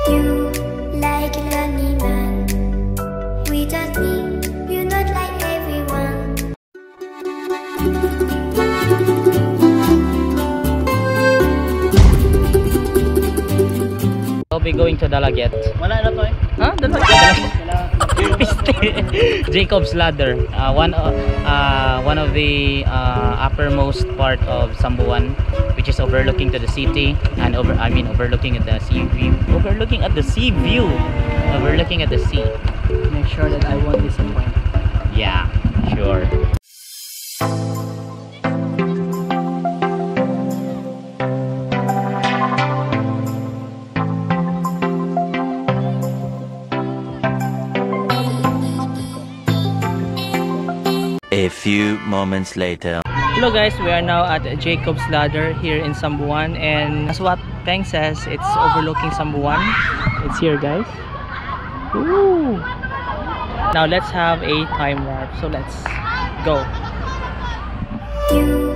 You like a lonely man without me, you're not like everyone. I'll be going to Dalaget. Wala na to eh. Huh? Jacob's Ladder, one of the uppermost part of Sambuan, which is overlooking to the city and overlooking at the sea view. Overlooking at the sea. Make sure that I won't disappoint. Yeah, sure. A few moments later. Hello guys, we are now at Jacob's Ladder here in Sambuan, and as what Peng says, it's overlooking Sambuan. It's here guys. Woo! Now let's have a time warp, so let's go. You